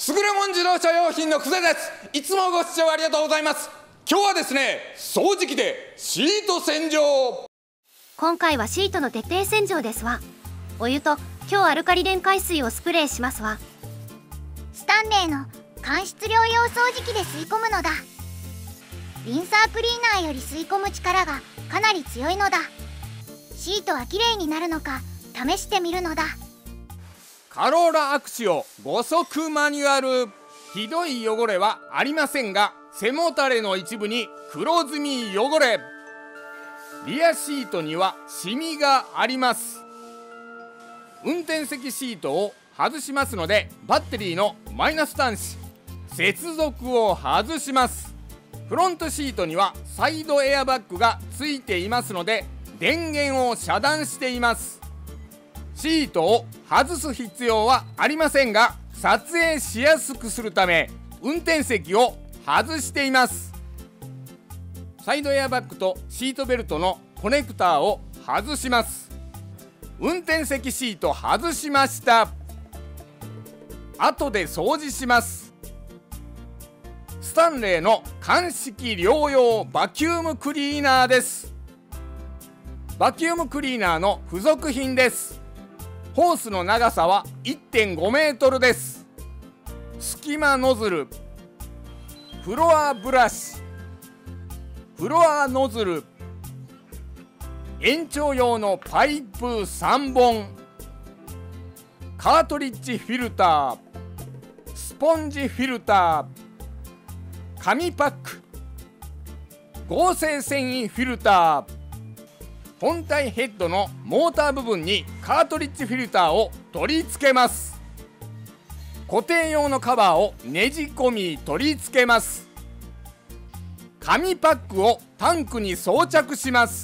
優れもん自動車用品のクセです。いつもご視聴ありがとうございます。今日はですね、掃除機でシート洗浄。 今回はシートの徹底洗浄ですわ。お湯と強アルカリ電解水をスプレーしますわ。 スタンレーの間質量用掃除機で吸い込むのだ。リンサークリーナーより吸い込む力がかなり強いのだ。シートはきれいになるのか試してみるのだ。 カローラアクシオ5速マニュアル。ひどい汚れはありませんが、背もたれの一部に黒ずみ汚れ、リアシートにはシミがあります。運転席シートを外しますので、バッテリーのマイナス端子接続を外します。フロントシートにはサイドエアバッグがついていますので、電源を遮断しています。シートを外す必要はありませんが、撮影しやすくするため運転席を外しています。サイドエアバッグとシートベルトのコネクターを外します。運転席シート外しました。後で掃除します。スタンレーの乾式両用バキュームクリーナーです。バキュームクリーナーの付属品です。ホースの長さは 1.5 メートルです。隙間ノズル、フロアブラシ、フロアノズル、延長用のパイプ3本、カートリッジフィルター、スポンジフィルター、紙パック、合成繊維フィルター、本体ヘッドのモーター部分にカートリッジフィルターを取り付けます。固定用のカバーをねじ込み取り付けます。紙パックをタンクに装着します。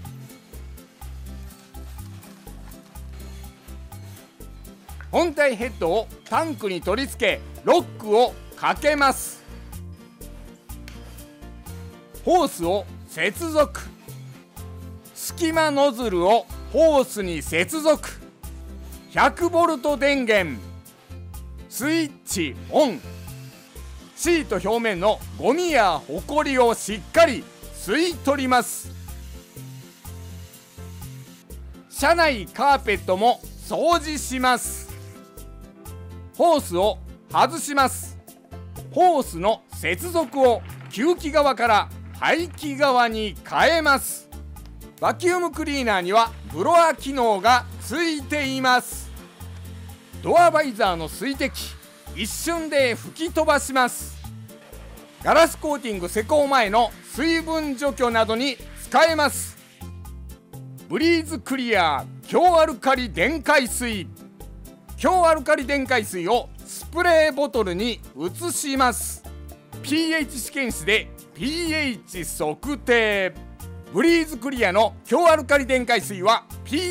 本体ヘッドをタンクに取り付け、ロックをかけます。ホースを接続、隙間ノズルをホースに接続、100V 電源、スイッチオン。シート表面のゴミやホコリをしっかり吸い取ります。車内カーペットも掃除します。ホースを外します。ホースの接続を吸気側から排気側に変えます。バキュームクリーナーにはブロア機能がついています。ドアバイザーの水滴、一瞬で吹き飛ばします。ガラスコーティング施工前の水分除去などに使えます。ブリーズクリア強アルカリ電解水。強アルカリ電解水をスプレーボトルに移します。 pH 試験室で pH 測定。ブリーズクリアの強アルカリ電解水は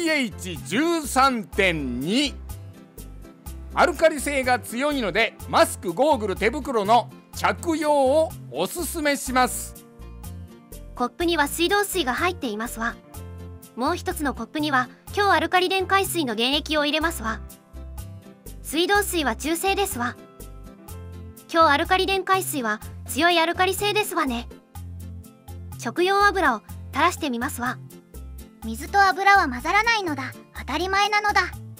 pH13.2。 アルカリ性が強いので、マスク、ゴーグル、手袋の着用をおすすめします。 コップには水道水が入っていますわ。もう一つのコップには強アルカリ電解水の原液を入れますわ。水道水は中性ですわ。強アルカリ電解水は強いアルカリ性ですわね。食用油を垂らしてみますわ。 水と油は混ざらないのだ。当たり前なのだ。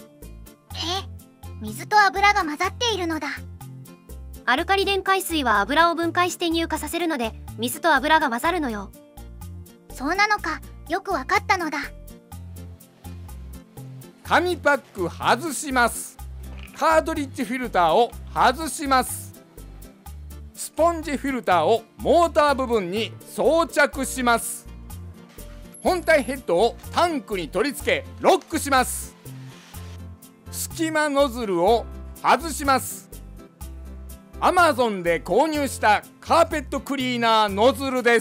水と油が混ざっているのだ。 アルカリ電解水は油を分解して乳化させるので、水と油が混ざるのよ。 そうなのか、よくわかったのだ。 紙パック外します。カートリッジフィルターを外します。スポンジフィルターをモーター部分に装着します。本体ヘッドをタンクに取り付け、ロックします。隙間ノズルを外します。 Amazon で購入したカーペットクリーナーノズルです。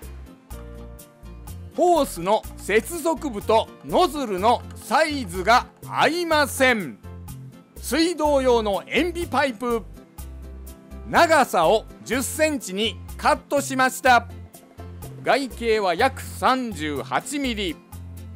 ホースの接続部とノズルのサイズが合いません。水道用の塩ビパイプ、長さを10センチにカットしました。外径は約38ミリ、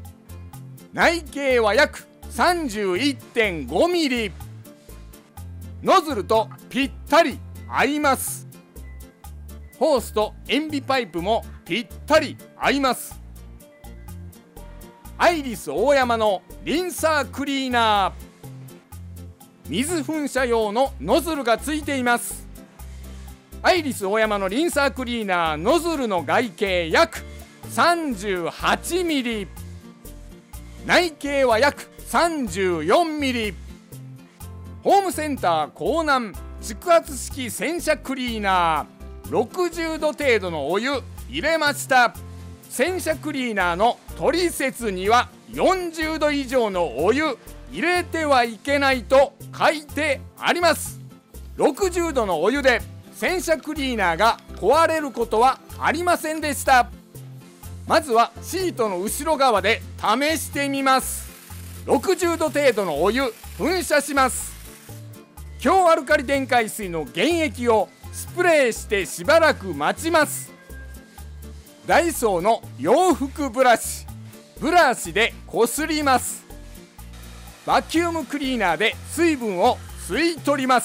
内径は約 31.5 ミリ。 ノズルとぴったり合います。ホースと塩ビパイプもぴったり合います。アイリスオーヤマのリンサークリーナー、水噴射用のノズルがついています。アイリスオーヤマのリンサークリーナー、ノズルの外径約38ミリ、内径は約34ミリ。ホームセンターコーナン蓄圧式洗車クリーナー、60度程度のお湯入れました。洗車クリーナーの取説には40度以上のお湯入れてはいけないと書いてあります。60度のお湯で洗車クリーナーが壊れることはありませんでした。まずはシートの後ろ側で試してみます。60度程度のお湯噴射します。強アルカリ電解水の原液をスプレーしてしばらく待ちます。ダイソーの洋服ブラシでこすります。バキュームクリーナーで水分を吸い取ります。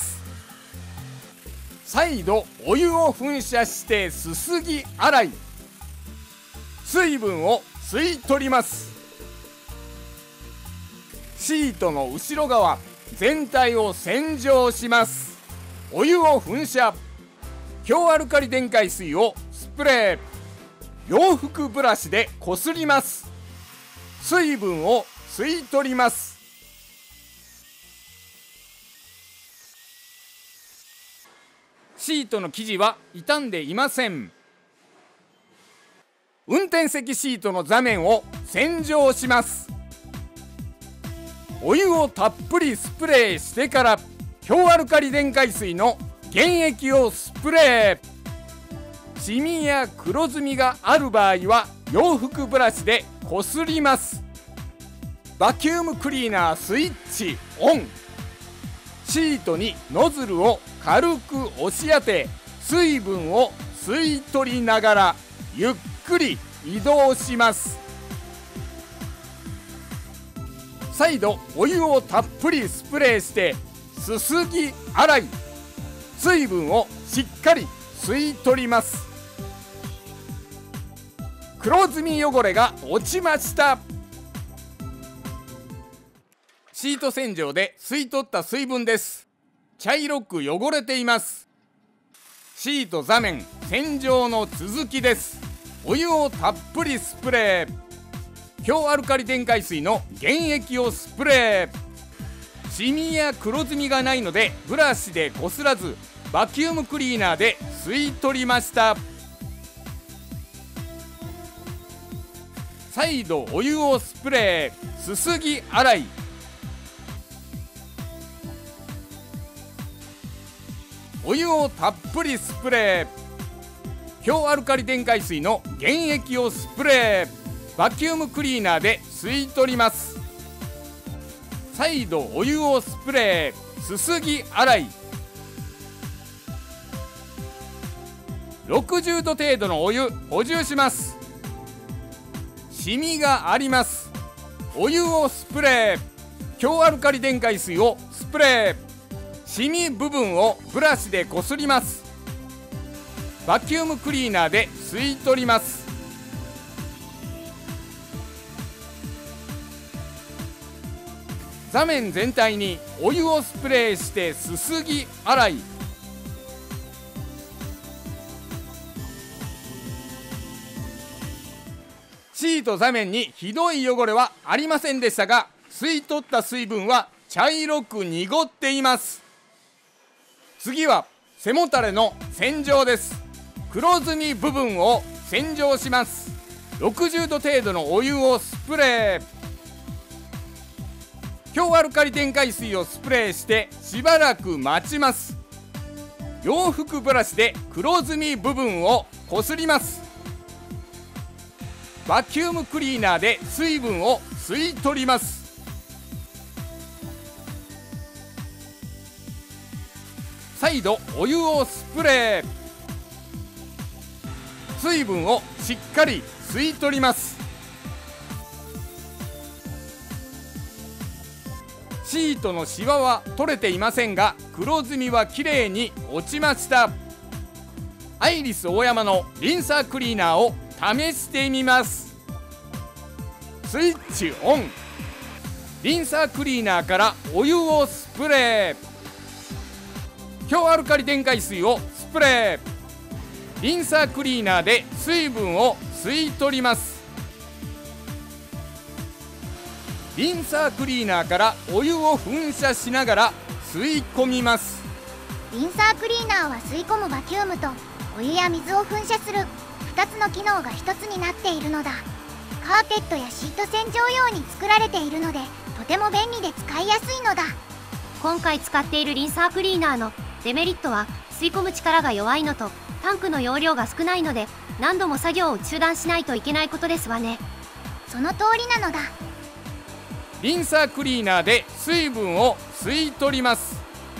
再度お湯を噴射してすすぎ洗い、水分を吸い取ります。シートの後ろ側全体を洗浄します。お湯を噴射、強アルカリ電解水をスプレー、洋服ブラシでこすります。水分を吸い取ります。シートの生地は傷んでいません。運転席シートの座面を洗浄します。お湯をたっぷりスプレーしてから強アルカリ電解水の原液をスプレー。シミや黒ずみがある場合は洋服ブラシでこすります。バキュームクリーナースイッチオン。シートにノズルを軽く押し当て、水分を吸い取りながらゆっくり移動します。再度お湯をたっぷりスプレーしてすすぎ洗い、水分をしっかり吸い取ります。黒ずみ汚れが落ちました。シート洗浄で吸い取った水分です。茶色く汚れています。シート座面洗浄の続きです。お湯をたっぷりスプレー。強アルカリ電解水の原液をスプレー。シミや黒ずみがないのでブラシでこすらずバキュームクリーナーで吸い取りました。再度お湯をスプレー、すすぎ洗い。お湯をたっぷりスプレー。強アルカリ電解水の原液をスプレー。バキュームクリーナーで吸い取ります。再度お湯をスプレー、すすぎ洗い。60度程度のお湯補充します。シミがあります。お湯をスプレー。強アルカリ電解水をスプレー。シミ部分をブラシでこすります。バキュームクリーナーで吸い取ります。座面全体にお湯をスプレーしてすすぎ洗い。シート座面にひどい汚れはありませんでしたが、吸い取った水分は茶色く濁っています。次は背もたれの洗浄です。黒ずみ部分を洗浄します。60度程度のお湯をスプレー。強アルカリ電解水をスプレーしてしばらく待ちます。洋服ブラシで黒ずみ部分をこすります。バキュームクリーナーで水分を吸い取ります。再度お湯をスプレー。水分をしっかり吸い取シシートのシワは取れていませんが、黒ずみはきれいに落ちました。アイリスオーヤマのリンサークリーナーを試してみます。スイッチオン。リンサークリーナーからお湯をスプレー。強アルカリ電解水をスプレー。リンサークリーナーで水分を吸い取ります。リンサークリーナーからお湯を噴射しながら吸い込みます。 リンサークリーナーは吸い込むバキュームとお湯や水を噴射する2つの機能が1つになっているのだ。カーペットやシート洗浄用に作られているので、とても便利で使いやすいのだ。 今回使っているリンサークリーナーのデメリットは、吸い込む力が弱いのとタンクの容量が少ないので、何度も作業を中断しないといけないことですわね。 その通りなのだ。 リンサークリーナーで水分を吸い取ります。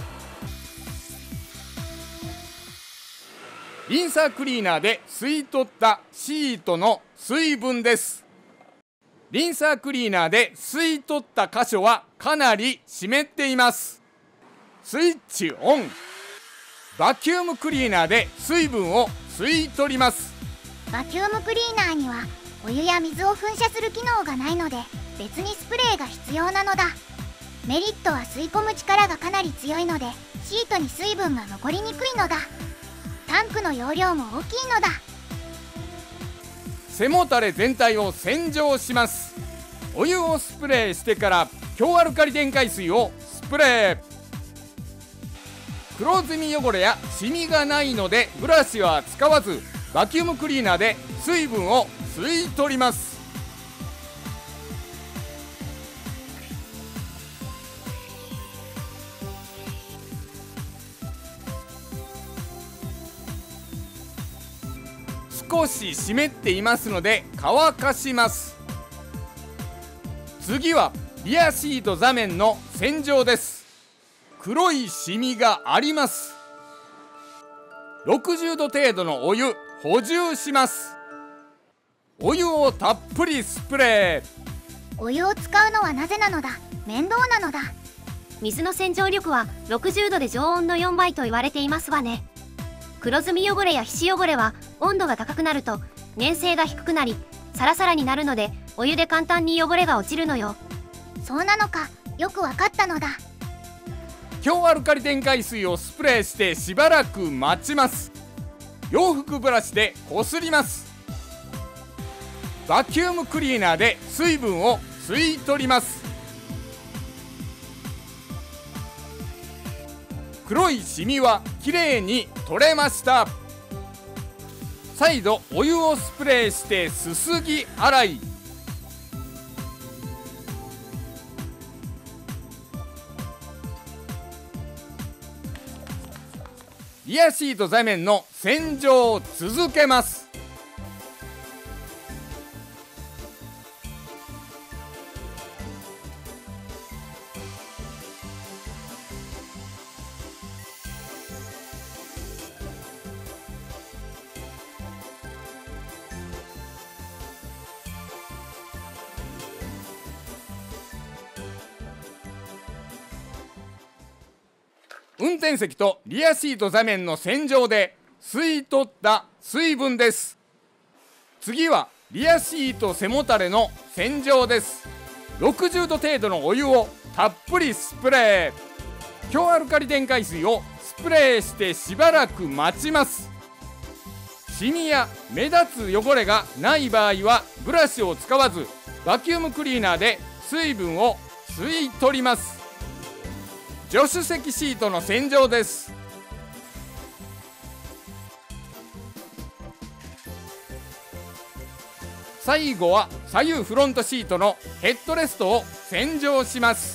リンサークリーナーで吸い取ったシートの水分です。リンサークリーナーで吸い取った箇所はかなり湿っています。スイッチオン。バキュームクリーナーで水分を吸い取ります。 バキュームクリーナーにはお湯や水を噴射する機能がないので、別にスプレーが必要なのだ。メリットは吸い込む力がかなり強いので、シートに水分が残りにくいのだ。タンクの容量も大きいのだ。 背もたれ全体を洗浄します。お湯をスプレーしてから強アルカリ電解水をスプレー。黒ずみ汚れやシミがないのでブラシは使わず、バキュームクリーナーで水分を吸い取ります。少し湿っていますので乾かします。次はリアシート座面の洗浄です。黒いシミがあります。60度程度のお湯補充します。お湯をたっぷりスプレー。お湯を使うのはなぜなのだ。面倒なのだ。 水の洗浄力は60度で常温の4倍と言われていますわね。黒ずみ汚れや皮脂汚れは温度が高くなると粘性が低くなりサラサラになるので、お湯で簡単に汚れが落ちるのよ。 そうなのか、よくわかったのだ。 強アルカリ電解水をスプレーしてしばらく待ちます。洋服ブラシでこすります。バキュームクリーナーで水分を吸い取ります。黒いシミはきれいに取れました。再度お湯をスプレーしてすすぎ洗い。リアシート座面の洗浄を続けます。運転席とリアシート座面の洗浄で吸い取った水分です。次はリアシート背もたれの洗浄です。60度程度のお湯をたっぷりスプレー。強アルカリ電解水をスプレーしてしばらく待ちます。シミや目立つ汚れがない場合はブラシを使わず、バキュームクリーナーで水分を吸い取ります。助手席シートの洗浄です。最後は左右フロントシートのヘッドレストを洗浄します。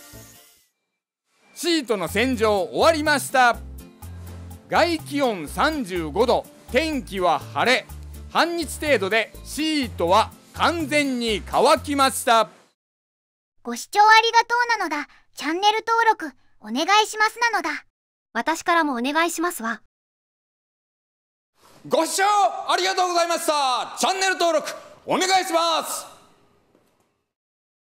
シートの洗浄終わりました。外気温35度、天気は晴れ。半日程度でシートは完全に乾きました。 ご視聴ありがとうなのだ。チャンネル登録お願いしますなのだ。 私からもお願いしますわ。 ご視聴ありがとうございました。チャンネル登録お願いします。